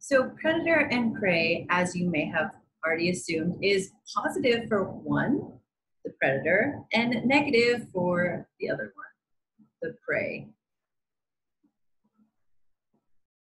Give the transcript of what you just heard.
So predator and prey, as you may have already assumed, is positive for one, the predator, and negative for the other one, the prey.